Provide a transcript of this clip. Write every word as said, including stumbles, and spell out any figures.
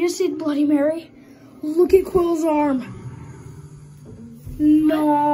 you see Bloody Mary? Look at Quill's arm. No.